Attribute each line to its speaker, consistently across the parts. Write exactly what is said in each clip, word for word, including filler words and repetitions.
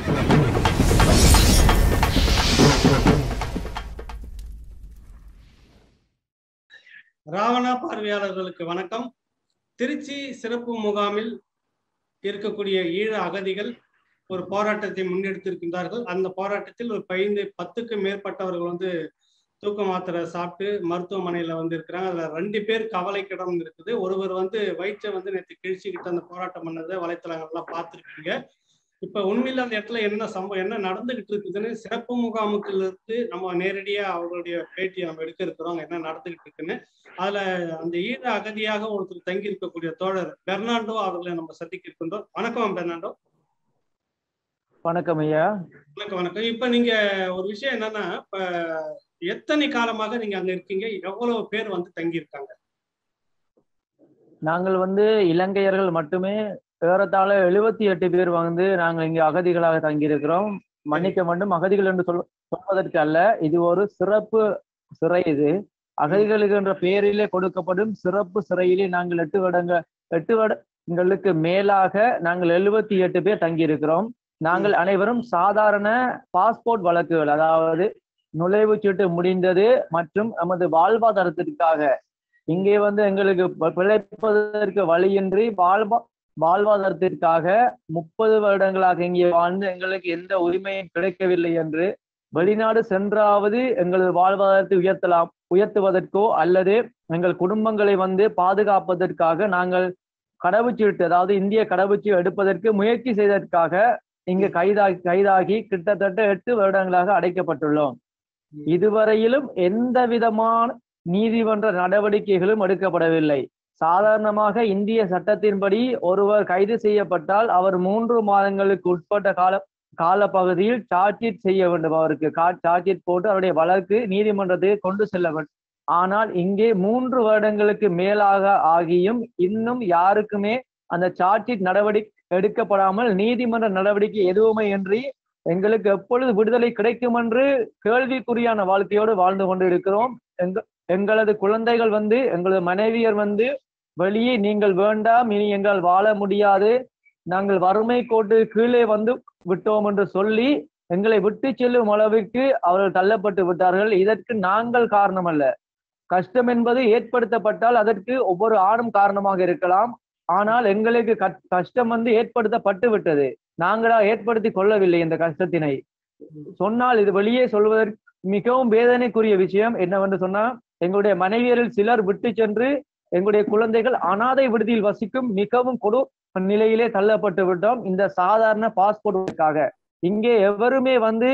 Speaker 1: ராவணா பார்வையாளர்களுக்கு வணக்கம். திருச்சி சிறப்பு முகாமில் இருக்கக்கூடிய ஈழ அகதிகள் ஒரு போராட்டத்தை முன்னெடுத்திருக்கின்றார்கள். அந்த போராட்டத்தில் ஒரு பதினைந்து பத்துக்கு மேற்பட்டவர்கள் வந்து தூக்க மாத்திரை சாப்பிட்டு மருத்துவமனையில வந்து இருக்கிறாங்க. அதுல ரெண்டு பேர் கவலைக்கிடம் இருக்குது. ஒருவர் வந்து வயிற்றை வந்து நேற்று கிழிச்சுக்கிட்டு அந்த போராட்டம் பண்ணதை வலைத்தளங்கள்லாம் பார்த்துருக்கீங்க. இப்ப உண்மையில அந்த இடத்துல என்ன சம்பவம் என்ன நடந்துகிட்டு இருக்குதுன்னு சிறப்பு முகாமுக்குள்ள இருந்து நம்ம நேரடியா அவங்களுடைய பேட்டி நம்ம எடுக்க இருக்கிறோம், என்ன நடந்துகிட்டு இருக்குன்னு. அதுல அந்த ஈழ அகதியாக ஒருத்தர் தங்கி இருக்கக்கூடிய தோழர் பெர்னாண்டோ அவர்களை நம்ம சந்திக்க இருக்கின்றோம். வணக்கம் பெர்னாண்டோ.
Speaker 2: வணக்கம் ஐயா.
Speaker 1: வணக்கம் வணக்கம். இப்ப நீங்க ஒரு விஷயம் என்னன்னா, இப்ப எத்தனை காலமாக நீங்க அங்க இருக்கீங்க? எவ்வளவு பேர் வந்து தங்கி இருக்காங்க?
Speaker 2: நாங்கள் வந்து இலங்கையர்கள் மட்டுமே ஏறத்தாழ எழுபத்தி எட்டு பேர் வந்து நாங்கள் இங்கு அகதிகளாக தங்கியிருக்கிறோம். மன்னிக்க வேண்டும், அகதிகள் என்று சொல் சொல்வதற்கு அல்ல, இது ஒரு சிறப்பு சிறை. இது அகதிகளுக்கு என்ற பெயரிலே கொடுக்கப்படும் சிறப்பு சிறையிலே நாங்கள் எட்டு வருடங்கள் எட்டு வருடங்களுக்கு மேலாக நாங்கள் எழுபத்தி எட்டு பேர் தங்கியிருக்கிறோம். நாங்கள் அனைவரும் சாதாரண பாஸ்போர்ட் வழக்குகள், அதாவது நுழைவுச்சீட்டு முடிந்தது மற்றும் நமது வாழ்வாதாரத்திற்காக இங்கே வந்து எங்களுக்கு பிழைப்பதற்கு வழியின்றி வாழ்வா வாழ்வாதாரத்திற்காக முப்பது வருடங்களாக இங்கே வாழ்ந்து எங்களுக்கு எந்த உரிமையும் கிடைக்கவில்லை என்று வெளிநாடு சென்றாவது எங்களது வாழ்வாதாரத்தை உயர்த்தலாம் உயர்த்துவதற்கோ அல்லது எங்கள் குடும்பங்களை வந்து பாதுகாப்பதற்காக நாங்கள் கடவுச்சீட்டு, அதாவது இந்திய கடவுச்சீட்டு எடுப்பதற்கு முயற்சி செய்ததற்காக இங்கு கைதாகி கைதாகி கிட்டத்தட்ட எட்டு வருடங்களாக அடைக்கப்பட்டுள்ளோம். இதுவரையிலும் எந்த விதமான நீதிமன்ற நடவடிக்கைகளும் எடுக்கப்படவில்லை. சாதாரணமாக இந்திய சட்டத்தின்படி ஒருவர் கைது செய்யப்பட்டால் அவர் மூன்று மாதங்களுக்கு உட்பட்ட கால காலப்பகுதியில் சார்ஜ் ஷீட் செய்ய வேண்டும். அவருக்கு சார்ஜ் ஷீட் போட்டு அவருடைய வழக்கு நீதிமன்றத்துக்கு கொண்டு செல்ல வேண்டும். ஆனால் இங்கே மூன்று வருடங்களுக்கு மேலாக ஆகியும் இன்னும் யாருக்குமே அந்த சார்ஜ் ஷீட் நடவடிக்கை எடுக்கப்படாமல் நீதிமன்ற நடவடிக்கை எதுவுமே இன்றி எங்களுக்கு எப்பொழுது விடுதலை கிடைக்கும் என்று கேள்விக்குறியான வாழ்க்கையோடு வாழ்ந்து கொண்டு இருக்கிறோம். எங்க எங்களது குழந்தைகள் வந்து எங்களது மனைவியர் வந்து வெளியே நீங்கள் வேண்டாம், இனி எங்களால் வாழ முடியாது, நாங்கள் வறுமை கோட்டு கீழே வந்து விட்டோம் என்று சொல்லி எங்களை விட்டு செல்லும் அளவுக்கு அவர்கள் தள்ளப்பட்டு விட்டார்கள். இதற்கு நாங்கள் காரணம் அல்ல. கஷ்டம் என்பது ஏற்படுத்தப்பட்டால் அதற்கு ஒவ்வொரு ஆணும் காரணமாக இருக்கலாம். ஆனால் எங்களுக்கு கஷ்டம் வந்து ஏற்படுத்தப்பட்டு விட்டது. நாங்களா ஏற்படுத்தி கொள்ளவில்லை. இந்த கஷ்டத்தினை சொன்னால் இது வெளியே சொல்வதற்கு மிகவும் வேதனைக்குரிய விஷயம் என்னவென்று சொன்னால், எங்களுடைய மனைவியரில் சிலர் விட்டு சென்று எங்களுடைய குழந்தைகள் அனாதை விடுதியில் வசிக்கும் மிகவும் கொடு நிலையிலே தள்ளப்பட்டு விட்டோம். இந்த சாதாரண பாஸ்போர்ட்டுக்காக இங்கே எவருமே வந்து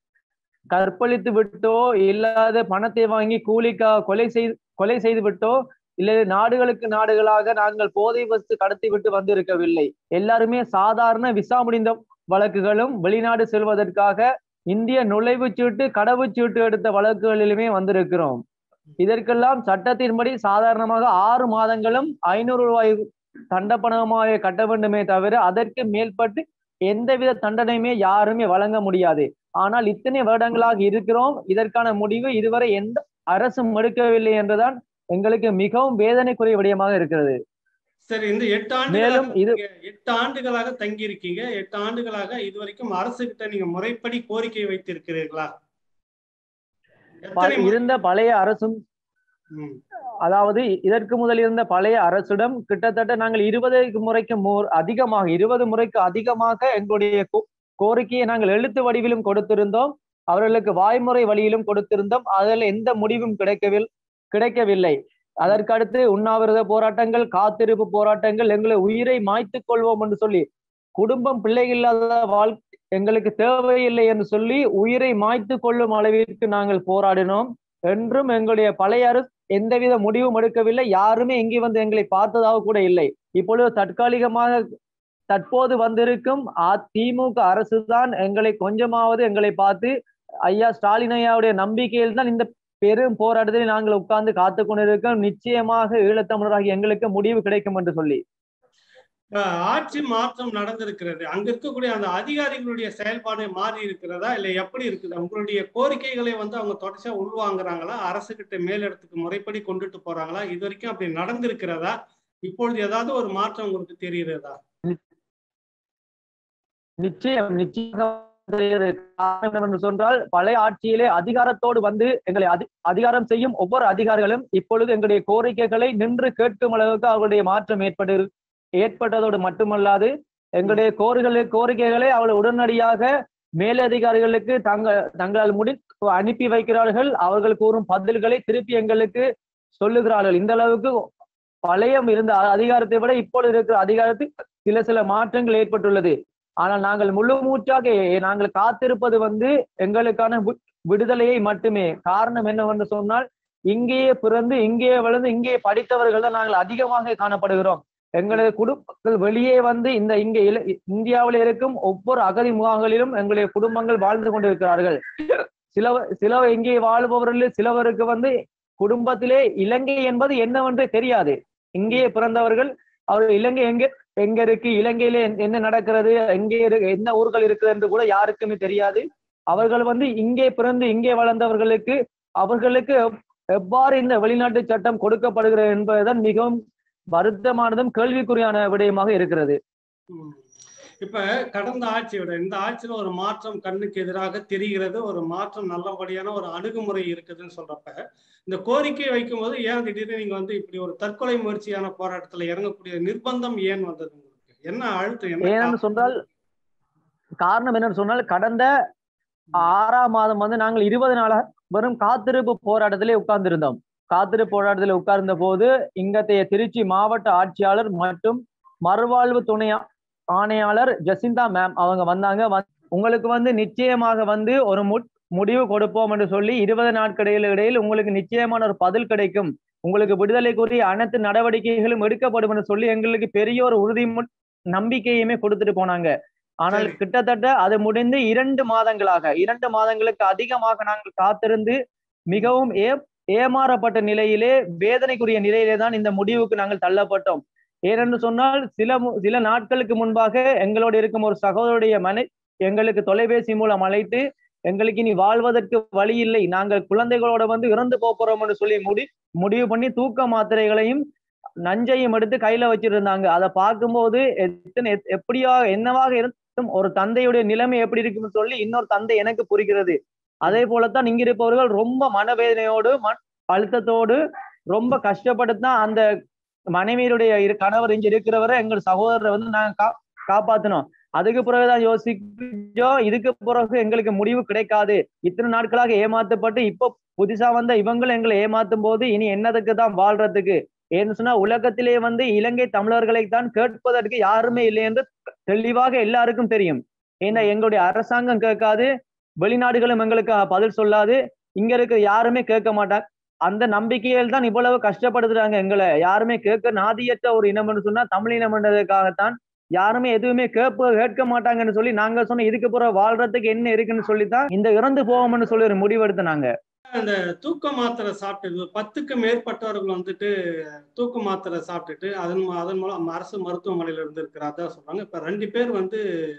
Speaker 2: கற்பழித்து விட்டோ இல்லாத பணத்தை வாங்கி கூலிக்காக கொலை செய்து கொலை செய்து விட்டோ இல்லை நாடுகளுக்கு நாடுகளாக நாங்கள் போதை வஸ்து கடத்தி விட்டு வந்திருக்கவில்லை. எல்லாருமே சாதாரண விசா முடிந்த வழக்குகளும் வெளிநாடு செல்வதற்காக இந்திய நுழைவுச்சீட்டு கடவுச்சீட்டு எடுத்த வழக்குகளிலுமே வந்திருக்கிறோம். இதற்கெல்லாம் சட்டத்தின்படி சாதாரணமாக ஆறு மாதங்களும் ஐநூறு ரூபாய் தண்டப்பணமாக கட்ட வேண்டுமே தவிர அதற்கு மேற்பட்டு எந்தவித தண்டனையுமே யாருமே வழங்க முடியாது. ஆனால் இத்தனை வருடங்களாக இருக்கிறோம், இதற்கான முடிவு இதுவரை எந்த அரசும் எடுக்கவில்லை என்றுதான் எங்களுக்கு மிகவும் வேதனைக்குரிய விடயமாக இருக்கிறது.
Speaker 1: சரி, இந்த எட்டு ஆண்டு மேலும் இது எட்டு ஆண்டுகளாக தங்கி இருக்கீங்க. எட்டு ஆண்டுகளாக இதுவரைக்கும் அரசு கிட்ட நீங்க முறைப்படி கோரிக்கை வைத்திருக்கிறீர்களா?
Speaker 2: இருந்த பழைய அரசும், அதாவது இதற்கு முதல் இருந்த பழைய அரசிடம் கிட்டத்தட்ட நாங்கள் இருபது முறைக்கு அதிகமாக இருபது முறைக்கு அதிகமாக எங்களுடைய கோரிக்கையை நாங்கள் எழுத்து வடிவிலும் கொடுத்திருந்தோம், அவர்களுக்கு வாய்முறை வழியிலும் கொடுத்திருந்தோம். அதில் எந்த முடிவும் கிடைக்கவில்லை கிடைக்கவில்லை அதற்கடுத்து உண்ணாவிரத போராட்டங்கள், காத்திருப்பு போராட்டங்கள், எங்களை உயிரை மாய்த்து கொள்வோம் என்று சொல்லி, குடும்பம் பிள்ளைகள் இல்லாத வாழ்க்கை எங்களுக்கு தேவையில்லை என்று சொல்லி உயிரை மாய்த்து கொள்ளும் அளவிற்கு நாங்கள் போராடினோம். என்றும் எங்களுடைய பழைய அரசு எந்தவித முடிவும் எடுக்கவில்லை. யாருமே இங்கே வந்து எங்களை பார்த்ததாக கூட இல்லை. இப்பொழுது தற்காலிகமாக தற்போது வந்திருக்கும் அதிமுக அரசு தான் எங்களை கொஞ்சமாவது எங்களை பார்த்து, ஐயா ஸ்டாலின் ஐயாவுடைய நம்பிக்கையில் தான் இந்த பெரும் போராட்டத்தில் நாங்கள் உட்கார்ந்து காத்து கொண்டிருக்கோம், நிச்சயமாக ஈழத்தமிழராகி எங்களுக்கு முடிவு கிடைக்கும் என்று சொல்லி.
Speaker 1: ஆட்சி மாற்றம் நடந்திருக்கிறது, அங்க இருக்கக்கூடிய அந்த அதிகாரிகளுடைய செயல்பாடு மாறி இருக்கிறதா இல்லை எப்படி இருக்குது? உங்களுடைய கோரிக்கைகளை வந்து அவங்க தொடர்ச்சியா உள்வாங்குறாங்களா? அரசு கிட்ட மேலிடத்துக்கு முறைப்படி கொண்டுட்டு போறாங்களா? இது வரைக்கும் அப்படி நடந்திருக்கிறதா? இப்பொழுது ஏதாவது ஒரு மாற்றம் உங்களுக்கு தெரிகிறதா?
Speaker 2: நிச்சயம் நிச்சயம் சொன்னால் பழைய ஆட்சியிலே அதிகாரத்தோடு வந்து எங்களை அதி அதிகாரம் செய்யும் ஒவ்வொரு அதிகாரிகளும் இப்பொழுது எங்களுடைய கோரிக்கைகளை நின்று கேட்கும் அளவுக்கு அவர்களுடைய மாற்றம் ஏற்பட்டு ஏற்பட்டதோடு மட்டுமல்லாது எங்களுடைய கோரிக்கை கோரிக்கைகளை அவள் உடனடியாக மேலதிகாரிகளுக்கு தங்கள் தங்களால் முடி அனுப்பி வைக்கிறார்கள். அவர்கள் கூறும் பதில்களை திருப்பி எங்களுக்கு சொல்லுகிறார்கள். இந்த அளவுக்கு பழைய இருந்த அதிகாரத்தை விட இப்பொழுது இருக்கிற அதிகாரத்தில் சில சில மாற்றங்கள் ஏற்பட்டுள்ளது. ஆனால் நாங்கள் முழு மூச்சாக நாங்கள் காத்திருப்பது வந்து எங்களுக்கான விடுதலையை மட்டுமே. காரணம் என்னவென்று சொன்னால் இங்கேயே பிறந்து இங்கேயே வளர்ந்து இங்கே படித்தவர்கள் தான் நாங்கள் அதிகமாக காணப்படுகிறோம். எங்களது குடும்பங்கள் வெளியே வந்து இந்த இங்கே இந்தியாவில் இருக்கும் ஒவ்வொரு அகதி முகாம்களிலும் எங்களுடைய குடும்பங்கள் வாழ்ந்து கொண்டிருக்கிறார்கள். சில சில இங்கே வாழ்பவர்கள் சிலவருக்கு வந்து குடும்பத்திலே இலங்கை என்பது என்னவென்று தெரியாது. இங்கேயே பிறந்தவர்கள் அவர்கள் இலங்கை எங்க எங்க இருக்கு, இலங்கையில என்ன நடக்கிறது, எங்கே என்ன ஊர்கள் இருக்குது என்று கூட யாருக்குமே தெரியாது. அவர்கள் வந்து இங்கே பிறந்து இங்கே வளர்ந்தவர்களுக்கு அவர்களுக்கு எவ்வாறு இந்த வெளிநாட்டு சட்டம் கொடுக்கப்படுகிறது என்பதுதான் மிகவும் வருத்தமானதும் கேள்விக்குறியான விடயமாக இருக்கிறது.
Speaker 1: இப்ப கடந்த ஆட்சியோட இந்த ஆட்சியில ஒரு மாற்றம் கண்ணுக்கு எதிராக தெரிகிறது, ஒரு மாற்றம் நல்லபடியான ஒரு அணுகுமுறை இருக்குதுன்னு சொல்றப்ப இந்த கோரிக்கை வைக்கும் போது ஏன் திடீர்னு நீங்க வந்து இப்படி ஒரு தற்கொலை முயற்சியான போராட்டத்துல இறங்கக்கூடிய நிர்பந்தம் ஏன் வந்தது உங்களுக்கு? என்ன அழுத்தம்?
Speaker 2: ஏன்னு சொன்னால் காரணம் என்னன்னு சொன்னால் கடந்த ஆறாம் மாதம் வந்து நாங்கள் இருபது நாளாக வெறும் காத்திருப்பு போராட்டத்திலே உட்கார்ந்திருந்தோம். காத்திருப்பு போராட்டத்தில் உட்கார்ந்த போது இங்கத்தைய திருச்சி மாவட்ட ஆட்சியாளர் மற்றும் மறுவாழ்வு துணை ஆணையாளர் ஜசிந்தா மேம் அவங்க வந்தாங்க. உங்களுக்கு வந்து நிச்சயமாக வந்து ஒரு முடிவு கொடுப்போம் என்று சொல்லி இருபது நாட்களில் இடையில் உங்களுக்கு நிச்சயமான ஒரு பதில் கிடைக்கும், உங்களுக்கு விடுதலைக்குரிய அனைத்து நடவடிக்கைகளும் எடுக்கப்படும் என்று சொல்லி எங்களுக்கு பெரிய ஒரு உறுதி நம்பிக்கையுமே கொடுத்துட்டு போனாங்க. ஆனால் கிட்டத்தட்ட அது முடிந்து இரண்டு மாதங்களாக இரண்டு மாதங்களுக்கு அதிகமாக நாங்கள் காத்திருந்து மிகவும் ஏ ஏமாறப்பட்ட நிலையிலே வேதனைக்குரிய நிலையிலே தான் இந்த முடிவுக்கு நாங்கள் தள்ளப்பட்டோம். ஏனென்று சொன்னால் சில சில நாட்களுக்கு முன்பாக எங்களோடு இருக்கும் ஒரு சகோதரருடைய மனை எங்களுக்கு தொலைபேசி மூலம் அழைத்து எங்களுக்கு இனி வாழ்வதற்கு வழி இல்லை, நாங்கள் குழந்தைகளோட வந்து இறந்து போறோம் என்று சொல்லி முடி முடிவு பண்ணி தூக்க மாத்திரைகளையும் நஞ்சையும் எடுத்து கையில வச்சிருந்தாங்க. அதை பார்க்கும்போது எத்தனை எப்படியா என்னவாக இருந்தும் ஒரு தந்தையுடைய நிலைமை எப்படி இருக்குன்னு சொல்லி இன்னொரு தந்தை எனக்கு புரிகிறது. அதே போலத்தான் இங்கிருப்பவர்கள் ரொம்ப மனவேதனையோடு மண் அழுத்தத்தோடு ரொம்ப கஷ்டப்பட்டுதான் அந்த மனைவியுடைய இரு கணவர் இங்க இருக்கிறவரை எங்கள் சகோதரரை வந்து நாங்க கா காப்பாத்தினோம். அதுக்கு பிறகுதான் யோசிச்சோம், இதுக்கு பிறகு எங்களுக்கு முடிவு கிடைக்காது, இத்தனை நாட்களாக ஏமாத்தப்பட்டு இப்போ புதுசா வந்த இவங்களும் எங்களை ஏமாத்தும் போது இனி என்னதுக்கு தான் வாழ்றதுக்கு? ஏன்னு சொன்னா உலகத்திலே வந்து இலங்கை தமிழர்களை தான் கேட்பதற்கு யாருமே இல்லை என்று தெளிவாக எல்லாருக்கும் தெரியும். ஏன்னா எங்களுடைய அரசாங்கம் கேட்காது, வெளிநாடுகளும் எங்களுக்கு பதில் சொல்லாது, இங்க இருக்க யாருமே கேட்க மாட்டாங்க. அந்த நம்பிக்கையில் தான் இவ்வளவு கஷ்டப்படுத்துறாங்க. எங்களை யாருமே கேட்க நாதியற்ற ஒரு இனம்னு சொன்னா தமிழ் இனம் என்றதுக்காகத்தான் யாருமே எதுவுமே கேட்ப கேட்க மாட்டாங்கன்னு சொல்லி நாங்க சொன்ன இதுக்கு பிற வாழ்றதுக்கு என்ன இருக்குன்னு சொல்லித்தான் இந்த இறந்து போவோம்னு சொல்லி ஒரு முடிவெடுத்து நாங்க
Speaker 1: அந்த தூக்க மாத்திரை சாப்பிட்டது பத்துக்கு மேற்பட்டவர்கள் வந்துட்டு தூக்க மாத்திரை சாப்பிட்டுட்டு அதன் அதன் மூலம் அரசு மருத்துவமனையில இருந்து இருக்கிறார் சொல்றாங்க. இப்ப ரெண்டு பேர் வந்து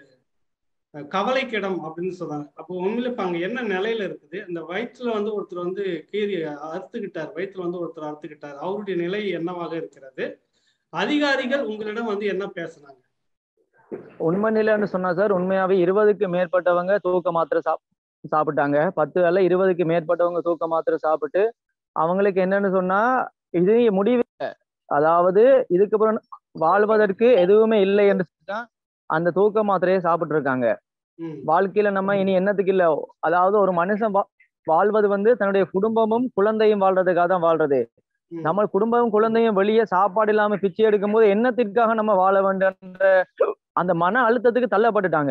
Speaker 1: கவலைக்கிடம் அப்படின்னு சொல்றாங்க. அப்போ உண்மையில இப்ப அங்க என்ன நிலையில இருக்குது? அந்த வயிற்றுல வந்து ஒருத்தர் வந்து கீறி அறுத்துக்கிட்டார், வயிற்றுல வந்து ஒருத்தர் அறுத்துக்கிட்டார், அவருடைய நிலை என்னவாக இருக்கிறது? அதிகாரிகள் உங்களிடம் வந்து என்ன பேசுனாங்க?
Speaker 2: உண்மை நிலைன்னு சொன்னா சார், உண்மையாவே இருபதுக்கு மேற்பட்டவங்க தூக்க மாத்திரை சாப் சாப்பிட்டாங்க. பத்து அல்ல இருபதுக்கு மேற்பட்டவங்க தூக்க மாத்திரை சாப்பிட்டு அவங்களுக்கு என்னன்னு சொன்னா இது முடிவு, அதாவது இதுக்கு அப்புறம் வாழ்வதற்கு எதுவுமே இல்லை என்று தான் அந்த தூக்க மாத்திரையை சாப்பிட்டு இருக்காங்க. வாழ்க்கையில நம்ம இனி என்னத்துக்கு இல்லை, அதாவது ஒரு மனுஷன் வாழ்வது வந்து தன்னுடைய குடும்பமும் குழந்தையும் வாழ்றதுக்காக தான் வாழ்றது. நம்ம குடும்பமும் குழந்தையும் வெளியே சாப்பாடு இல்லாம பிச்சை எடுக்கும் போது என்னத்திற்காக நம்ம வாழ வேண்டும்ன்ற அந்த மன அழுத்தத்துக்கு தள்ளப்பட்டுட்டாங்க.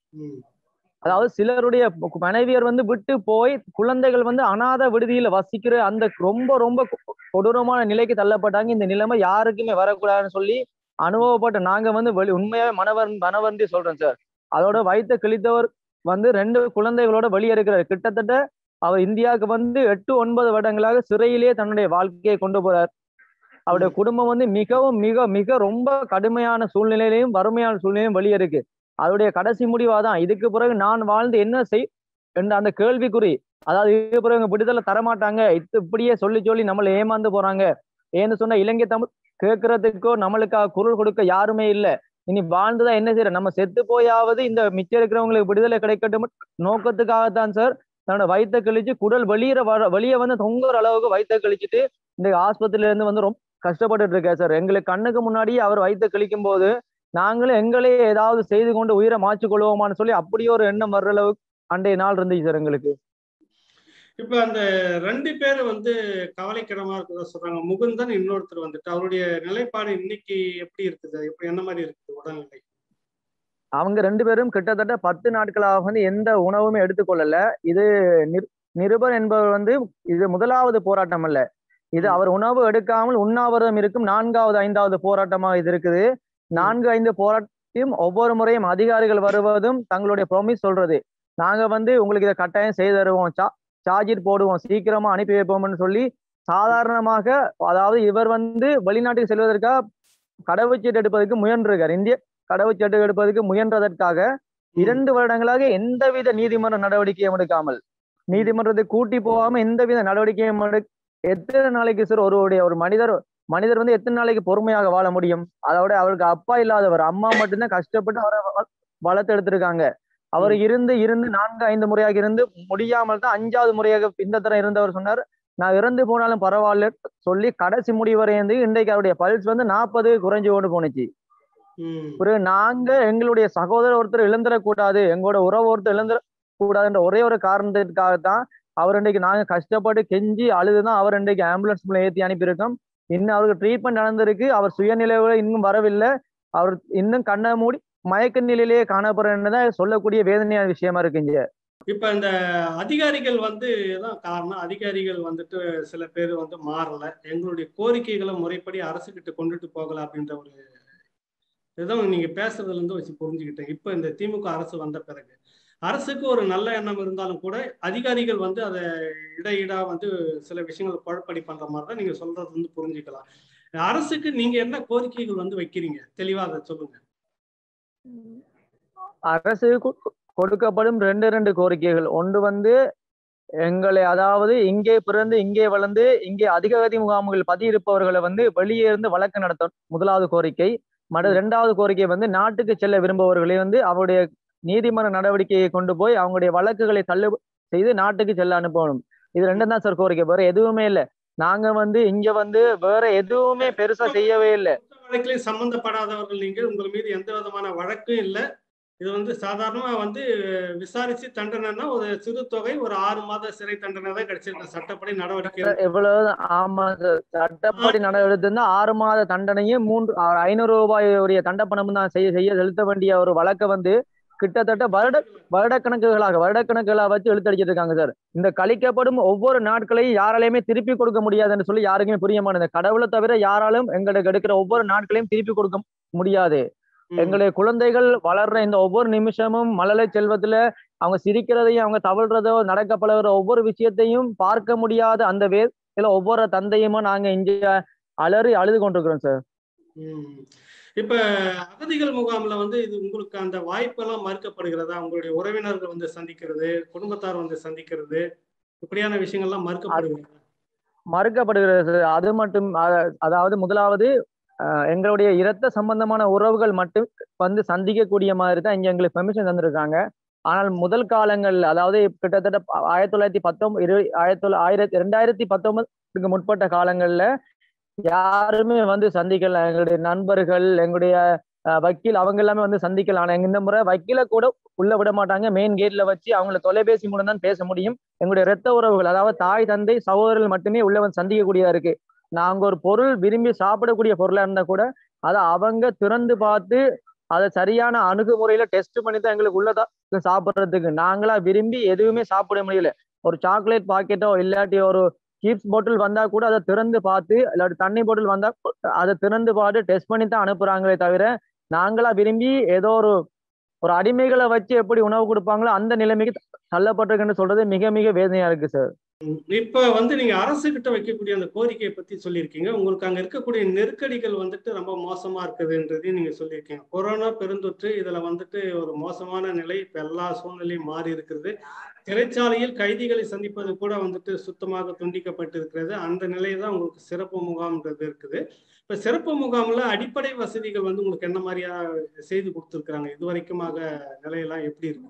Speaker 2: அதாவது சிலருடைய மனைவியர் வந்து விட்டு போய் குழந்தைகள் வந்து அநாத விடுதியில வசிக்கிற அந்த ரொம்ப ரொம்ப கொடூரமான நிலைக்கு தள்ளப்பட்டாங்க. இந்த நிலைமை யாருக்குமே வரக்கூடாதுன்னு சொல்லி அனுபவப்பட்ட நாங்க வந்து வெளி உண்மையாவே மனவர் மனவர்ந்தி சொல்றேன் சார். அதோட வயிற்ற கிழித்தவர் வந்து ரெண்டு குழந்தைகளோட வெளியேறுகிறார். கிட்டத்தட்ட அவர் இந்தியாவுக்கு வந்து எட்டு ஒன்பது வருடங்களாக சிறையிலேயே தன்னுடைய வாழ்க்கையை கொண்டு போறார். அவருடைய குடும்பம் வந்து மிகவும் மிக மிக ரொம்ப கடுமையான சூழ்நிலையிலையும் வறுமையான சூழ்நிலையும் வெளியே இருக்கு. அவருடைய கடைசி முடிவாதான் இதுக்கு பிறகு நான் வாழ்ந்து என்ன செய் என்ற அந்த கேள்விக்குறி. அதாவது இதுக்கு பிறகு விடுதலை தரமாட்டாங்க, இப்படியே சொல்லி சொல்லி நம்மளை ஏமாந்து போறாங்க. ஏன்னு சொன்னா இலங்கை தமிழ் கேட்கறதுக்கோ நம்மளுக்காக குரல் கொடுக்க யாருமே இல்லை. இனி வாழ்ந்துதான் என்ன செய்யற, நம்ம செத்து போயாவது இந்த மிச்சம் இருக்கிறவங்களுக்கு விடுதலை கிடைக்கட்டும் நோக்கத்துக்காகத்தான் சார் தன்னோட வயிற்றை கழிச்சு குடல் வெளியிற வர வெளியே வந்து தொங்குற அளவுக்கு வயிற்றை கழிச்சுட்டு இந்த ஆஸ்பத்திரியில இருந்து வந்து ரொம்ப கஷ்டப்பட்டுட்டு இருக்கேன் சார். எங்களுக்கு கண்ணுக்கு முன்னாடி அவர் வயிற்றை கழிக்கும் போது நாங்களும் எங்களே ஏதாவது செய்து கொண்டு உயிரை மாற்றிக் கொள்வோமான்னு சொல்லி அப்படியே ஒரு எண்ணம் வர்ற அளவுக்கு அன்றைய நாள் இருந்துச்சு சார் எங்களுக்கு.
Speaker 1: இப்ப அந்த ரெண்டு பேர் வந்து கவலைக்கிடமா இருக்கிறதா சொல்றாங்க. முகுந்தன் இன்னொருத்தர் வந்துட்டு அவருடைய நிலைப்பாடு இன்னைக்கு எப்படி இருக்குது, எப்படி என்ன மாதிரி இருக்குது உடல்நிலை?
Speaker 2: அவங்க ரெண்டு பேரும் கிட்டத்தட்ட பத்து நாட்களாக வந்து எந்த உணவுமே எடுத்துக்கொள்ளல. இது நிருபர் என்பவர் வந்து இது முதலாவது போராட்டம் அல்ல, இது அவர் உணவு எடுக்காமல் உண்ணாவிரதம் இருக்கும் நான்காவது ஐந்தாவது போராட்டமா இது இருக்குது. நான்கு ஐந்து போராட்டம் ஒவ்வொரு முறையும் அதிகாரிகள் வருவதும் தங்களுடைய ப்ராமிஸ் சொல்றது, நாங்க வந்து உங்களுக்கு இதை கட்டாயம் செய்து தருவோம், சா சார்ஜிட் போடுவோம், சீக்கிரமா அனுப்பி வைப்போம்னு சொல்லி சாதாரணமாக, அதாவது இவர் வந்து வெளிநாட்டுக்கு செல்வதற்காக கடவுச்சீட்டு எடுப்பதற்கு முயன்றிருக்கார். இந்திய கடவுச்சீட்டு எடுப்பதற்கு முயன்றதற்காக இரண்டு வருடங்களாக எந்தவித நீதிமன்ற நடவடிக்கையும் எடுக்காமல், நீதிமன்றத்தை கூட்டி போகாம எந்தவித நடவடிக்கையும் எடு எத்தனை நாளைக்கு சார் ஒருவருடைய ஒரு மனிதர் மனிதர் வந்து எத்தனை நாளைக்கு பொறுமையாக வாழ முடியும்? அதோட அவருக்கு அப்பா இல்லாதவர், அம்மா மட்டும்தான் கஷ்டப்பட்டு அவரை வளர்த்து எடுத்திருக்காங்க. அவர் இருந்து இருந்து நான்கு ஐந்து முறையாக இருந்து முடியாமல் தான் அஞ்சாவது முறையாக இந்த தரம் இருந்தவர் சொன்னார், நான் இறந்து போனாலும் பரவாயில்ல சொல்லி கடைசி முடிவரைந்து இன்றைக்கு அவருடைய பல்ஸ் வந்து நாற்பது குறைஞ்சு கொண்டு போனுச்சு. ஒரு நாங்க எங்களுடைய சகோதரர் ஒருத்தர் இழந்துடக்கூடாது, எங்களோட உறவு ஒருத்தர் இழந்துட கூடாதுன்ற ஒரே ஒரு காரணத்திற்காகத்தான் அவர் இன்றைக்கு நாங்க கஷ்டப்பட்டு கெஞ்சி அழுதுதான் அவர் இன்றைக்கு ஆம்புலன்ஸ் மூலம் ஏற்றி அனுப்பியிருக்கோம். இன்னும் அவருக்கு ட்ரீட்மெண்ட் நடந்திருக்கு, அவர் சுயநிலையில இன்னும் வரவில்லை, அவர் இன்னும் கண்ணை மூடி மயக்க நிலையிலேயே காணப்படுறதுதான் சொல்லக்கூடிய வேதனையான விஷயமா இருக்குங்க.
Speaker 1: இப்ப இந்த அதிகாரிகள் வந்து தான் காரணம், அதிகாரிகள் வந்துட்டு சில பேர் வந்து மாறல, எங்களுடைய கோரிக்கைகளை முறைப்படி அரசுகிட்ட கொண்டுட்டு போகல அப்படின்ற ஒரு இதுதான் நீங்க பேசுறதுல இருந்து வச்சு புரிஞ்சுக்கிட்டேன். இப்ப இந்த திமுக அரசு வந்த பிறகு அரசுக்கு ஒரு நல்ல எண்ணம் இருந்தாலும் கூட அதிகாரிகள் வந்து அதை இடையிடா வந்து சில விஷயங்களை குழப்படி பண்ற மாதிரி தான் நீங்க சொல்றது வந்து புரிஞ்சுக்கலாம். அரசுக்கு நீங்க என்ன கோரிக்கைகள் வந்து வைக்கிறீங்க, தெளிவா அதை சொல்லுங்க.
Speaker 2: அரசு கொடுக்கப்படும் ரெண்டு ரெண்டு கோரிக்கைகள், ஒன்று வந்து எங்களை, அதாவது இங்கே பிறந்து இங்கே வளர்ந்து இங்கே அதிக அகதி முகாம்கள் பதியிருப்பவர்களை வந்து வெளியே இருந்து வழக்கு நடத்த முதலாவது கோரிக்கை. மற்ற இரண்டாவது கோரிக்கை வந்து நாட்டுக்கு செல்ல விரும்புபவர்களை வந்து அவருடைய நீதிமன்ற நடவடிக்கையை கொண்டு போய் அவங்களுடைய வழக்குகளை தள்ளு செய்து நாட்டுக்கு செல்ல அனுப்பணும். இது ரெண்டும் தான் சார் கோரிக்கை, வேற எதுவுமே இல்லை. நாங்க வந்து இங்க வந்து வேற எதுவுமே பெருசா செய்யவே இல்லை.
Speaker 1: வழக்கிலே சம்பந்தப்படாதவர்கள் நீங்க, உங்கள் மீது எந்த விதமான வழக்கும் இல்லை. இது வந்து சாதாரணமா வந்து விசாரிச்சு தண்டனைன்னா ஒரு சிறு தொகை, ஒரு ஆறு மாத சிறை தண்டனை தான் கிடைச்சிருக்கு சட்டப்படி நடவடிக்கை.
Speaker 2: எவ்வளவு? ஆமா சார், சட்டப்படி நடவடிக்கை இருந்தா ஆறு மாத தண்டனையும் மூன்று ஐநூறு ரூபாயுடைய தண்டப்பணமும் தான் செய்ய செய்ய செலுத்த வேண்டிய ஒரு வழக்கை வந்து கிட்டத்தட்ட வருட வருடக்கணக்குகளாக வருடக்கணக்குகளாக வச்சு இழுத்தடிச்சிட்டு இருக்காங்க சார். இந்த கழிக்கப்படும் ஒவ்வொரு நாட்களையும் யாராலையுமே திருப்பி கொடுக்க முடியாதுன்னு சொல்லி யாருக்குமே புரியமானது. கடவுளை தவிர யாராலும் எங்களுக்கு எடுக்கிற ஒவ்வொரு நாட்களையும் திருப்பி கொடுக்க முடியாது. எங்களுடைய குழந்தைகள் வளர்ற இந்த ஒவ்வொரு நிமிஷமும் மழலை செல்வத்துல அவங்க சிரிக்கிறதையும் அவங்க தவழ்றதோ நடக்க பழகிற ஒவ்வொரு விஷயத்தையும் பார்க்க முடியாத அந்த வேல ஒவ்வொரு தந்தையுமா நாங்க இங்க அலறி அழுது கொண்டிருக்கிறோம் சார்.
Speaker 1: இப்ப அகதிகள் முகாம்ல வந்து இது உங்களுக்கு அந்த வாய்ப்பெல்லாம் மறுக்கப்படுகிறதா? உங்களுடைய உறவினர்கள் வந்து சந்திக்கிறது, குடும்பத்தார் வந்து சந்திக்கிறது, இப்படியான விஷயங்கள்லாம் மறுக்கப்படுகிறது
Speaker 2: மறுக்கப்படுகிறது அது மட்டும், அதாவது முதலாவது எங்களுடைய இரத்த சம்பந்தமான உறவுகள் மட்டும் வந்து சந்திக்கக்கூடிய மாதிரி தான் இங்க எங்களுக்கு பெர்மிஷன் தந்திருக்காங்க. ஆனால் முதல் காலங்கள்ல, அதாவது கிட்டத்தட்ட ஆயிரத்தி தொள்ளாயிரத்தி பத்தொன்பது இரு ஆயிரத்தி தொள்ளாயிரத்தி ஆயிரத்தி ரெண்டாயிரத்தி பத்தொன்பதுக்கு முற்பட்ட காலங்கள்ல யாருமே வந்து சந்திக்கல. எங்களுடைய நண்பர்கள், எங்களுடைய வக்கீல், அவங்க எல்லாமே வந்து சந்திக்கலாம். ஆனா இந்த முறை வக்கீல கூட உள்ள விட மாட்டாங்க, மெயின் கேட்ல வச்சு அவங்களை தொலைபேசி மூலம் தான் பேச முடியும். எங்களுடைய இரத்த உறவுகள், அதாவது தாய் தந்தை சகோதரர்கள் மட்டுமே உள்ள வந்து சந்திக்கக்கூடியதா இருக்கு. நாங்க ஒரு பொருள் விரும்பி சாப்பிடக்கூடிய பொருளா இருந்தா கூட அதை அவங்க திறந்து பார்த்து அதை சரியான அணுகுமுறையில டெஸ்ட் பண்ணி தான் எங்களுக்கு உள்ளதா சாப்பிட்றதுக்கு. நாங்களா விரும்பி எதுவுமே சாப்பிட முடியல. ஒரு சாக்லேட் பாக்கெட்டோ இல்லாட்டி ஒரு சிப்ஸ் பாட்டில் வந்தா கூட அதை திறந்து பார்த்து, இல்லாட்டி தண்ணி பாட்டில் வந்தா அதை திறந்து பார்த்து டெஸ்ட் பண்ணி தான் அனுப்புறாங்களே தவிர நாங்களா விரும்பி ஏதோ ஒரு ஒரு அடிமைகளை வச்சு எப்படி உணவு கொடுப்பாங்களோ அந்த நிலைமைக்கு தள்ளப்பட்டிருக்குன்னு சொல்றது மிக மிக வேதனையா இருக்கு சார்.
Speaker 1: இப்ப வந்து நீங்க அரசு கிட்ட வைக்கக்கூடிய அந்த கோரிக்கையை பத்தி சொல்லியிருக்கீங்க. உங்களுக்கு அங்க இருக்கக்கூடிய நெருக்கடிகள் வந்துட்டு ரொம்ப மோசமா இருக்குதுன்றதையும் நீங்க சொல்லியிருக்கீங்க. கொரோனா பெருந்தொற்று இதுல வந்துட்டு ஒரு மோசமான நிலை இப்ப எல்லா சூழ்நிலையும் மாறி இருக்கிறது. சிறைச்சாலையில் கைதிகளை சந்திப்பது கூட வந்துட்டு சுத்தமாக துண்டிக்கப்பட்டு இருக்கிறது. அந்த நிலையை தான் உங்களுக்கு சிறப்பு முகாம்ன்றது இருக்குது. இப்ப சிறப்பு முகாம்ல அடிப்படை வசதிகள் வந்து உங்களுக்கு என்ன மாதிரியா செய்து கொடுத்துருக்காங்க? இது வரைக்குமாக நிலையெல்லாம் எப்படி இருக்கு?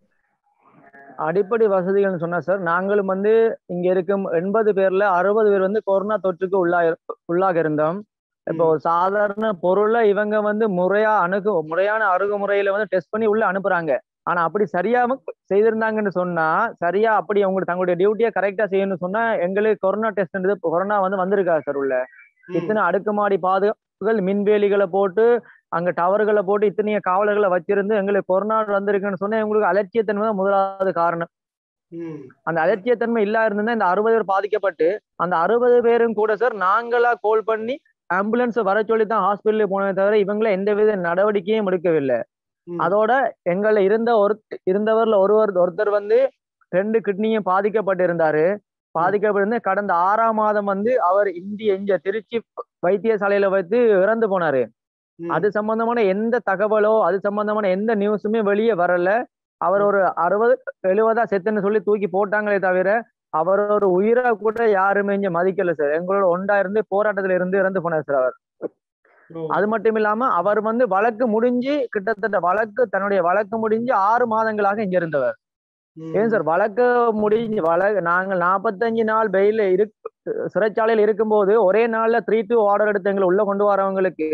Speaker 2: அடிப்படை வசதிகள்னு சொன்னா சார், நாங்களும் வந்து இங்க இருக்கும் எண்பது பேர்ல அறுபது பேர் வந்து கொரோனா தொற்றுக்கு உள்ளா உள்ளாக இருந்தோம். இப்போ ஒரு சாதாரண பொருளை இவங்க வந்து முறையா அணுகு முறையான அணுகுமுறையில வந்து டெஸ்ட் பண்ணி உள்ள அனுப்புறாங்க. ஆனா அப்படி சரியாம செய்திருந்தாங்கன்னு சொன்னா, சரியா அப்படி அவங்க தங்களுடைய டியூட்டியை கரெக்டா செய்யணும்னு சொன்னா, எங்களுக்கு கொரோனா டெஸ்ட் கொரோனா வந்து வந்திருக்காது சார் உள்ள. இத்தனை அடுக்குமாடி பாதுகாப்புகள், மின்வேலிகளை போட்டு, அங்க டவர்களை போட்டு, இத்தனைய காவலர்களை வச்சிருந்து எங்களுக்கு கொரோனா வந்திருக்குன்னு சொன்னா எங்களுக்கு அலட்சியத்தன்மை தான் முதலாவது காரணம். அந்த அலட்சியத்தன்மை இல்லா இருந்தா இந்த அறுபது பேர் பாதிக்கப்பட்டு, அந்த அறுபது பேரும் கூட சார் நாங்களா கோல் பண்ணி ஆம்புலன்ஸ் வர சொல்லி தான் ஹாஸ்பிட்டலுக்கு போனதை தவிர இவங்கள எந்தவித நடவடிக்கையும் எடுக்கவில்லை. அதோட எங்களை இருந்த ஒரு இருந்தவர்ல ஒருவர் ஒருத்தர் வந்து ரெண்டு கிட்னியும் பாதிக்கப்பட்டிருந்தாரு. பாதிக்கப்பட்டிருந்து கடந்த ஆறாம் மாதம் வந்து அவர் இந்திய இங்க திருச்சி வைத்தியசாலையில வைத்து இறந்து போனாரு. அது சம்பந்தமான எந்த தகவலோ அது சம்பந்தமான எந்த நியூஸுமே வெளியே வரல. அவர் ஒரு அறுபது எழுபதா செத்துன்னு சொல்லி தூக்கி போட்டாங்களே தவிர அவர் ஒரு உயிரை கூட யாருமே இங்க மதிக்கல சார். எங்களோட ஒண்டா இருந்து போராட்டத்துல இருந்து இறந்து போனார் சார் அவர். அது மட்டும் இல்லாம அவர் வந்து வழக்கு முடிஞ்சு கிட்டத்தட்ட வழக்கு தன்னுடைய வழக்கு முடிஞ்சு ஆறு மாதங்களாக இங்க இருந்தவர். ஏன் சார் வழக்கு முடிஞ்சு வழக்கு நாங்கள் நாற்பத்தஞ்சு நாள் பெயில இரு சிறைச்சாலையில் இருக்கும்போது ஒரே நாள்ல த்ரீ டூ ஆர்டர் எடுத்து எங்களை உள்ள கொண்டு வரவங்களுக்கு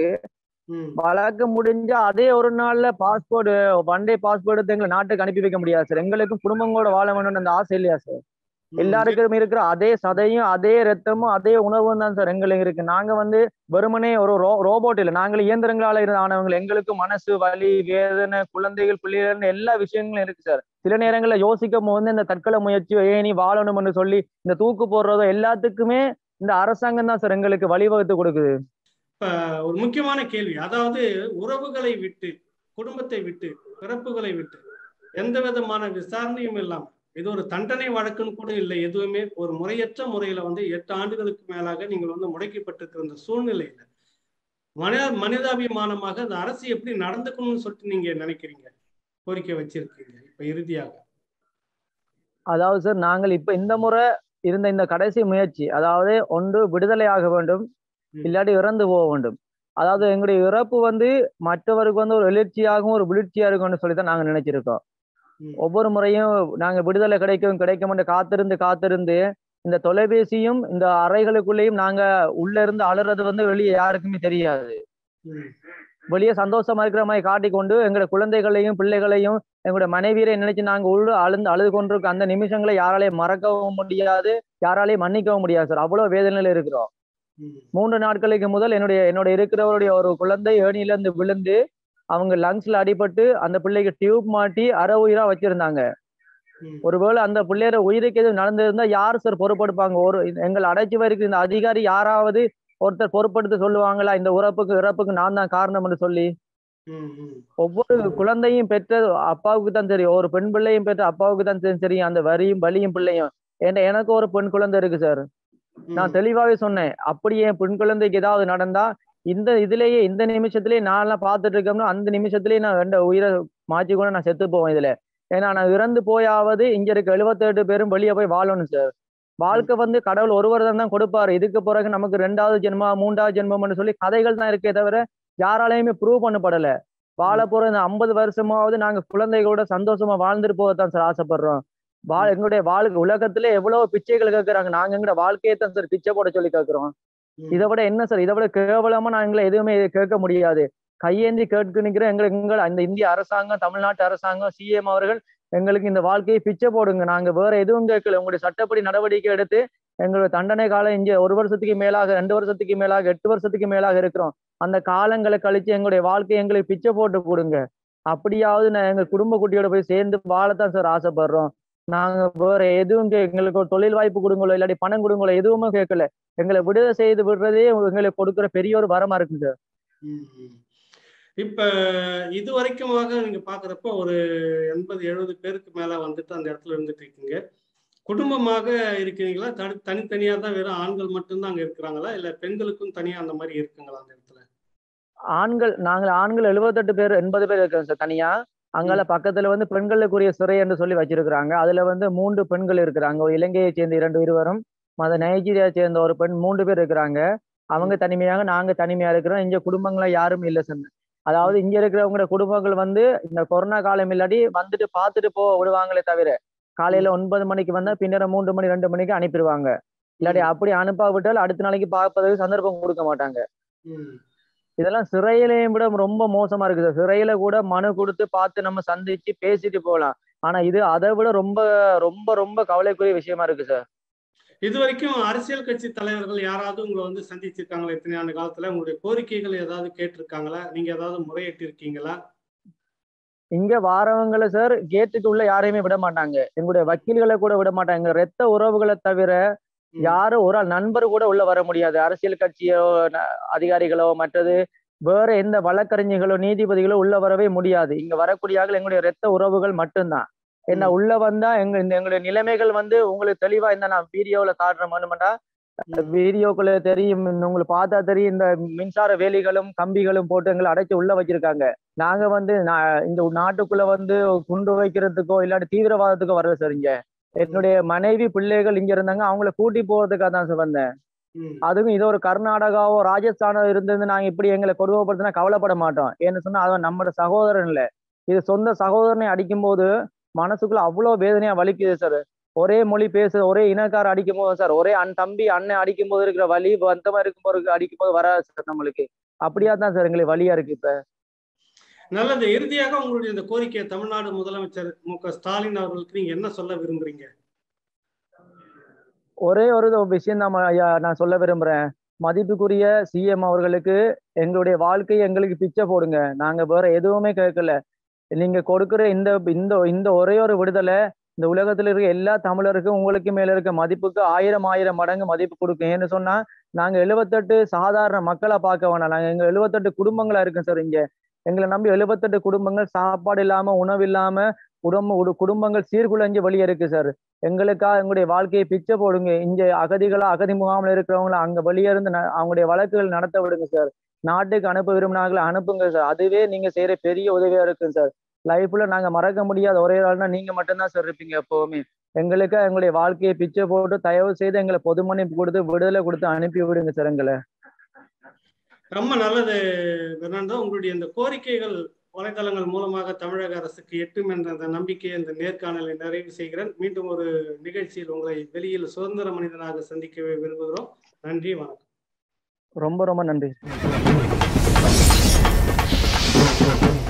Speaker 2: வழக்கு முடிஞ்சா அதே ஒரு நாள்ல பாஸ்போர்ட் ஒன் டே பாஸ்போர்ட் எடுத்து எங்களை நாட்டுக்கு அனுப்பி வைக்க முடியாது சார். எங்களுக்கும் குடும்பங்களோட வாழ வேணும்னு அந்த ஆசை இல்லையா சார்? எல்லாருக்கும் இருக்கிற அதே சதையும் அதே ரத்தமும் அதே உணவும் தான் சார் எங்களுக்கு இருக்கு. நாங்க வந்து வெறுமனே ஒரு ரோ ரோபோட் இல்லை, நாங்கள் இயந்திரங்களால இருந்து ஆனவங்க. எங்களுக்கு மனசு வலி வேதனை குழந்தைகள் பிள்ளைகள் எல்லா விஷயங்களும் இருக்கு சார். சில நேரங்கள்ல யோசிக்கும் போது இந்த தற்கொலை முயற்சி ஏனி வாழணும்னு சொல்லி இந்த தூக்கு போடுறதோ எல்லாத்துக்குமே இந்த அரசாங்கம் தான் சார் எங்களுக்கு வழிவகுத்து கொடுக்குது.
Speaker 1: இப்ப ஒரு முக்கியமான கேள்வி, அதாவது உறவுகளை விட்டு குடும்பத்தை விட்டு பிறப்புகளை விட்டு எந்த விதமான விசாரணையும் இல்லாம இது ஒரு தண்டனை வழக்குன்னு கூட இல்லை, எதுவுமே ஒரு முறையற்ற முறையில வந்து எட்டு ஆண்டுகளுக்கு மேலாக நீங்கள் வந்து முடக்கப்பட்டிருக்கிற இந்த சூழ்நிலையில மனித மனிதாபிமானமாக அந்த அரசு எப்படி நடந்துக்கணும்னு சொல்லிட்டு நீங்க நினைக்கிறீங்க, கோரிக்கை வச்சிருக்கீங்க இப்ப இறுதியாக?
Speaker 2: அதாவது சார் நாங்கள் இப்ப இந்த முறை இருந்த இந்த கடைசி முயற்சி, அதாவது ஒன்று விடுதலை ஆக வேண்டும், இல்லாட்டி இறந்து போக வேண்டும். அதாவது எங்களுடைய இறப்பு வந்து மற்றவருக்கு வந்து ஒரு எழுச்சியாகவும் ஒரு விழுச்சியா இருக்கும்னு சொல்லித்தான் நாங்க நினைச்சிருக்கோம். ஒவ்வொரு முறையும் நாங்க விடுதலை கிடைக்கும் கிடைக்கும் காத்திருந்து காத்திருந்து இந்த தொலைபேசியும் இந்த அறைகளுக்குள்ளேயும் நாங்க உள்ள இருந்து அலறது வந்து வெளியே யாருக்குமே தெரியாது. வெளியே சந்தோஷமா இருக்கிற மாதிரி காட்டிக்கொண்டு எங்களோட குழந்தைகளையும் பிள்ளைகளையும் எங்களோட மனைவியரை நினைச்சு நாங்க உள்ள அழுந்து அழுது கொண்டிருக்க அந்த நிமிஷங்களை யாராலையும் மறக்கவும் முடியாது, யாராலையும் மன்னிக்கவும் முடியாது சார். அவ்வளவு வேதனையில இருக்கிறோம். மூன்று நாட்களுக்கு முதல் என்னுடைய என்னோட இருக்கிறவருடைய ஒரு குழந்தை ஏணியில இருந்து விழுந்து அவங்க லங்ஸ்ல அடிபட்டு அந்த பிள்ளைக்கு டியூப் மாட்டி அரை உயிரா வச்சிருந்தாங்க. ஒருவேளை அந்த பிள்ளையோட உயிருக்கு எதுவும் நடந்திருந்தா யார் சார் பொறுப்பெடுப்பாங்க? ஒரு எங்களை அடைச்சி வரைக்கும் இந்த அதிகாரி யாராவது ஒருத்தர் பொறுப்படுத்த சொல்லுவாங்களா இந்த உறப்புக்கு இறப்புக்கு நான் தான் காரணம் என்று சொல்லி? ஒவ்வொரு குழந்தையும் பெற்ற அப்பாவுக்கு தான் தெரியும், ஒரு பெண் பிள்ளையும் பெற்ற அப்பாவுக்கு தான் தெரியும் அந்த வரியும் வலியும் பிள்ளையும். ஏன்னா எனக்கு ஒரு பெண் குழந்தை இருக்கு சார். நான் தெளிவாவே சொன்னேன், அப்படியே பெண் குழந்தைக்கு ஏதாவது நடந்தா இந்த இதுலயே இந்த நிமிஷத்துலயே நான் எல்லாம் பார்த்துட்டு இருக்கோம்னா அந்த நிமிஷத்துலயே நான் ரெண்டு உயிரை மாற்றி கூட நான் செத்து போவேன் இதுல. ஏன்னா நான் இறந்து போயாவது இங்க இருக்க எழுபத்தெட்டு பேரும் வெளியே போய் வாழணும் சார். வாழ்க்கை வந்து கடவுள் ஒருவர் தான் கொடுப்பாரு. இதுக்கு பிறகு நமக்கு ரெண்டாவது ஜென்மா மூன்றாவது ஜென்மம்னு சொல்லி கதைகள் தான் இருக்கே தவிர யாராலையுமே ப்ரூவ் பண்ணப்படல. வாழ போற இந்த ஐம்பது வருஷமாவது நாங்க குழந்தைகளோட சந்தோஷமா வாழ்ந்துட்டு போகத்தான் சார் ஆசைப்படுறோம். வா எங்களுடைய வாழ்க்கை உலகத்துல எவ்வளவு பிச்சைகள் கேட்கறாங்க, நாங்க எங்களோட வாழ்க்கையை தான் சார் பிச்சை போட சொல்லி கேட்கிறோம். இதை விட என்ன சார், இதை விட கேவலமா நான் எங்களை எதுவுமே கேட்க முடியாது. கையேந்தி கேட்க நிக்கிற எங்களுக்கு எங்கள் இந்த இந்திய அரசாங்கம் தமிழ்நாட்டு அரசாங்கம் சிஎம் அவர்கள் எங்களுக்கு இந்த வாழ்க்கையை பிச்சை போடுங்க, நாங்க வேற எதுவும் கேட்கல. உங்களுடைய சட்டப்படி நடவடிக்கை எடுத்து எங்களுடைய தண்டனை காலம் இங்க ஒரு வருஷத்துக்கு மேலாக ரெண்டு வருஷத்துக்கு மேலாக எட்டு வருஷத்துக்கு மேலாக இருக்கிறோம். அந்த காலங்களை கழிச்சு எங்களுடைய வாழ்க்கையை எங்களுக்கு பிச்சை போட்டு கொடுங்க. அப்படியாவது நான் எங்க குடும்ப குட்டியோட போய் சேர்ந்து வாழத்தான் சார் ஆசைப்படுறோம். நாங்க வேற எதுவும் எங்களுக்கு ஒரு தொழில் வாய்ப்பு கொடுங்களோ இல்லாட்டி பணம் கொடுங்களோ எதுவுமே கேட்கல. எங்களை விடுதலை செய்து விடுறதே எங்களுக்கு கொடுக்குற பெரிய ஒரு வரமா இருக்கு சார்.
Speaker 1: இப்ப இது வரைக்குமாக நீங்க பாக்குறப்ப ஒரு எண்பது எழுபது பேருக்கு மேல வந்துட்டு அந்த இடத்துல இருந்துட்டு இருக்கீங்க. குடும்பமாக இருக்கிறீங்களா? தனி தனித்தனியா தான் வெறும் ஆண்கள் மட்டும்தான் அங்க இருக்கிறாங்களா, இல்ல பெண்களுக்கும் தனியா அந்த மாதிரி இருக்குங்களா அந்த இடத்துல?
Speaker 2: ஆண்கள் நாங்கள் ஆண்கள் எழுபத்தெட்டு பேர் எண்பது பேர் இருக்கிறோம் சார் தனியா. அங்கால பக்கத்துல வந்து பெண்களுக்குரிய சிறை என்று சொல்லி வச்சிருக்கிறாங்க. அதுல வந்து மூன்று பெண்கள் இருக்கிறாங்க. ஒரு இலங்கையை சேர்ந்த இரண்டு இருவரும், மத நைஜீரியா சேர்ந்த ஒரு பெண், மூன்று பேர் இருக்கிறாங்க. அவங்க தனிமையாக நாங்க தனிமையா இருக்கிறோம். இங்க குடும்பங்கள யாரும் இல்லை சார். அதாவது இங்க இருக்கிறவங்களோட குடும்பங்கள் வந்து இந்த கொரோனா காலம் இல்லாட்டி வந்துட்டு பார்த்துட்டு போ விடுவாங்களே தவிர, காலையில ஒன்பது மணிக்கு வந்தா பின்னர மூன்று மணி ரெண்டு மணிக்கு அனுப்பிடுவாங்க. இல்லாட்டி அப்படி அனுப்பாவிட்டால் அடுத்த நாளைக்கு பார்ப்பதற்கு சந்தர்ப்பம் கொடுக்க மாட்டாங்க. இதெல்லாம் சிறையிலையும் விட ரொம்ப மோசமா இருக்குது. சிறையில கூட மனு கொடுத்து பார்த்து நம்ம சந்திச்சு பேசிட்டு போகலாம். ஆனா இது அதை விட ரொம்ப ரொம்ப ரொம்ப கவலைக்குரிய விஷயமா இருக்கு சார்.
Speaker 1: இது வரைக்கும் அரசியல் கட்சி தலைவர்கள் யாராவது உங்களை வந்து சந்திச்சிருக்காங்களா? இத்தனை ஆண்டு காலத்துல உங்களுடைய கோரிக்கைகள் ஏதாவது கேட்டிருக்காங்களா? நீங்க ஏதாவது முறையிட்டு இருக்கீங்களா?
Speaker 2: இங்க வாரவங்களை சார் கேட்டுக்கு உள்ள யாரையுமே விட மாட்டாங்க. எங்களுடைய வக்கீல்களை கூட விட மாட்டாங்க. ரத்த உறவுகளை தவிர யாரும் ஒரு நண்பர் கூட உள்ள வர முடியாது. அரசியல் கட்சியோ அதிகாரிகளோ மற்றது வேற எந்த வழக்கறிஞர்களோ நீதிபதிகளோ உள்ள வரவே முடியாது. இங்க வரக்கூடியார்கள் எங்களுடைய ரத்த உறவுகள் மட்டும்தான். என்ன உள்ள வந்தா எங்க இந்த எங்களுடைய நிலைமைகள் வந்து உங்களுக்கு தெளிவா இந்த நான் வீடியோல காட்டுறேன்டா, வீடியோக்குள்ள தெரியும், உங்களுக்கு பார்த்தா தெரியும். இந்த மின்சார வேலிகளும் கம்பிகளும் போட்டு எங்களை அடைச்சு உள்ள வச்சிருக்காங்க. நாங்க வந்து இந்த நாட்டுக்குள்ள வந்து குண்டு வைக்கிறதுக்கோ இல்லாட்டி தீவிரவாதத்துக்கோ வரல சார். இங்க என்னுடைய மனைவி பிள்ளைகள் இங்க இருந்தாங்க, அவங்களை கூட்டி போறதுக்காக தான் சார் வந்தேன். அதுவும் இது ஒரு கர்நாடகாவோ ராஜஸ்தானோ இருந்தது நாங்க இப்படி எங்களை கொடுமைப்படுத்தினா கவலைப்பட மாட்டோம். ஏன்னு சொன்னா அவன் நம்மளோட சகோதரன் இல்ல, இது சொந்த சகோதரனை அடிக்கும் போது மனசுக்குள்ள அவ்வளவு வேதனையா வலிக்குது சார். ஒரே மொழி பேச ஒரே இனக்கார அடிக்கும் போது சார், ஒரே அன் தம்பி அண்ணன் அடிக்கும் போது இருக்கிற வலி வந்தமா இருக்கும் போது அடிக்கும் போது வராது சார் நம்மளுக்கு. அப்படியா தான் சார் எங்களுக்கு வலியா இருக்கு இப்ப.
Speaker 1: நல்லது. இறுதியாக உங்களுடைய இந்த கோரிக்கையை தமிழ்நாடு முதலமைச்சர் மு க ஸ்டாலின் அவர்களுக்கு நீங்க என்ன சொல்ல விரும்புறீங்க?
Speaker 2: ஒரே ஒரு விஷயம் தான் நான் சொல்ல விரும்புறேன். மதிப்புக்குரிய சிஎம் அவர்களுக்கு எங்களுடைய வாழ்க்கையை எங்களுக்கு பிச்சை போடுங்க, நாங்க வேற எதுவுமே கேட்கல. நீங்க கொடுக்குற இந்த இந்த இந்த ஒரே ஒரு விடுதலை இந்த உலகத்துல இருக்க எல்லா தமிழருக்கும் உங்களுக்கு மேல இருக்க மதிப்புக்கு ஆயிரம் ஆயிரம் மடங்கு மதிப்பு கொடுக்கும். ஏன்னு சொன்னா நாங்க எழுபத்தெட்டு சாதாரண மக்களை பார்க்க வேணாம், நாங்க எங்க எழுபத்தெட்டு குடும்பங்களா இருக்கோம் சார். இங்க எங்களை நம்பி எழுபத்தெட்டு குடும்பங்கள் சாப்பாடு இல்லாம உணவு இல்லாம குடும்ப குடும்பங்கள் சீர்குலைஞ்சு வெளியே இருக்கு சார். எங்களுக்கா எங்களுடைய வாழ்க்கையை பிச்சை போடுங்க. இங்க அகதிகளா அகதி முகாமில் இருக்கிறவங்கள அங்க வெளியே இருந்து அவங்களுடைய வழக்குகள் நடத்த விடுங்க சார். நாட்டுக்கு அனுப்ப விரும்பினாங்களே அனுப்புங்க சார். அதுவே நீங்க செய்யற பெரிய உதவியா இருக்கு சார். லைஃப்ல நாங்க மறக்க முடியாத ஒரே ஆள்னா நீங்க மட்டும்தான் சார் இருப்பீங்க எப்பவுமே. எங்களுக்கு எங்களுடைய வாழ்க்கையை பிச்சை போட்டு தயவு செய்து எங்களை பொது மன்னிப்பு கொடுத்து விடுதலை கொடுத்து அனுப்பி விடுங்க சார் எங்களை.
Speaker 1: ரொம்ப நல்லது பெர்னாண்டோ. உங்களுடைய இந்த கோரிக்கைகள் வலைதளங்கள் மூலமாக தமிழக அரசுக்கு எட்டும் என்ற அந்த நம்பிக்கையை இந்த நேர்காணலை நிறைவு செய்கிறேன். மீண்டும் ஒரு நிகழ்ச்சியில் உங்களை வெளியில் சுதந்திர மனிதனாக சந்திக்கவே விரும்புகிறோம். நன்றி, வணக்கம்.
Speaker 2: ரொம்ப ரொம்ப நன்றி.